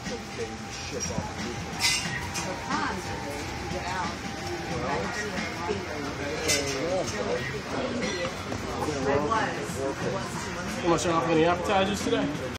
so they ship off the weekend. The ponds are there. You get out. I was 2 months ago. You want to start off with any appetizers today?